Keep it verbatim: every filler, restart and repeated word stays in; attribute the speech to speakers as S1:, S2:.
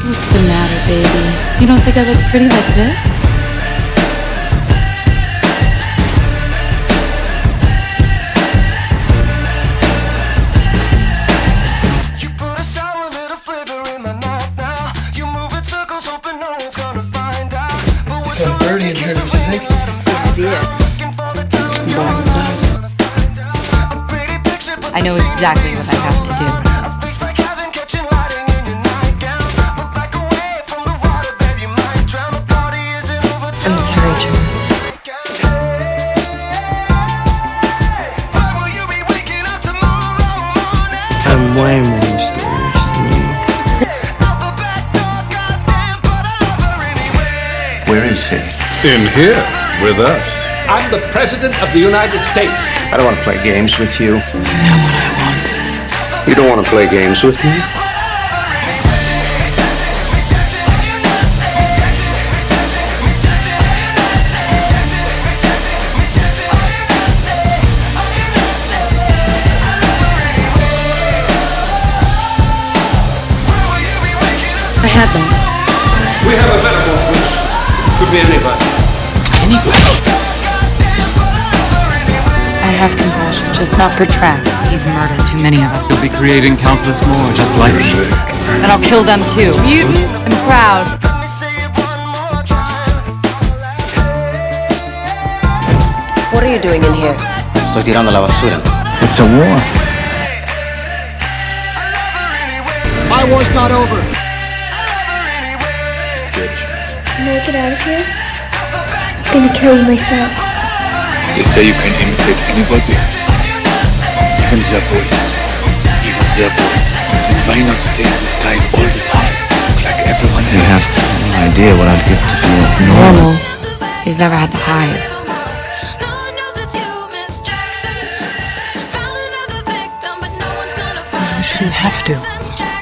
S1: What's the matter, baby? You don't think I look pretty like this?
S2: You put a sour little flavor in my mouth now. You move in circles, hoping no one's gonna find out. But we're so
S3: dirty in here, don't you think?
S1: That's the idea. Bottoms up. I know exactly what I have to do. I'm sorry, Charles.
S3: I'm way more mysterious than you.
S4: Where is he?
S5: In here, with us.
S6: I'm the President of the United States.
S4: I don't want to play games with you.
S1: You know what I want.
S4: You don't want to play games with me?
S1: I had them.
S6: We have a metaphor, which could be anybody.
S1: Anybody? I have compassion, just not for Trask. He's murdered too many of us.
S7: You'll be creating countless more, just like me.
S1: And I'll kill them too. Mutant and proud.
S8: What are you doing in here?
S4: Estoy tirando la basura.
S3: It's a war.
S9: My war's not over.
S10: Can I get out of here? I'm gonna kill you myself.
S11: They say you can imitate anybody, even their voice, even their voice. Then why not stay in disguise all the time, look like everyone else?
S3: You have no idea what I'd give to feel
S1: Normal. He's never had to hide.
S9: You shouldn't have to.